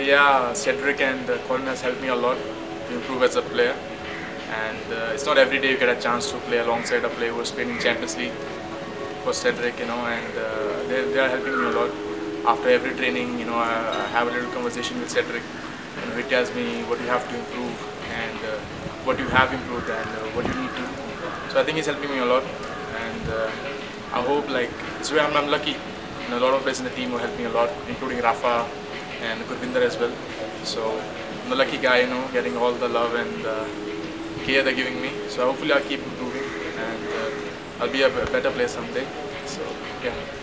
Yeah, Cedric and Colin has helped me a lot to improve as a player. And it's not every day you get a chance to play alongside a player who is playing in Champions League. For Cedric, and they are helping me a lot. After every training, I have a little conversation with Cedric, and he tells me what you have to improve and what you have improved and what you need to. So I think he's helping me a lot, and I hope this way I'm lucky. A lot of players in the team will help me a lot, including Rafa and Gurvinder as well. So I'm the lucky guy, getting all the love and care they're giving me. So hopefully I'll keep improving and I'll be a better player someday. So yeah.